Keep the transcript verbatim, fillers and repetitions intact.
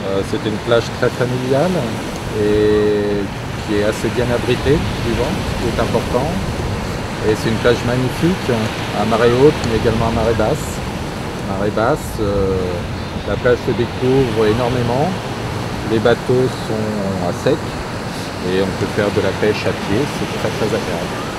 Euh, C'était une plage très familiale et qui est assez bien abritée du vent, ce qui est important. Et c'est une plage magnifique, à marée haute mais également à marée basse. Marée basse, euh, la plage se découvre énormément, les bateaux sont à sec et on peut faire de la pêche à pied, c'est très très agréable.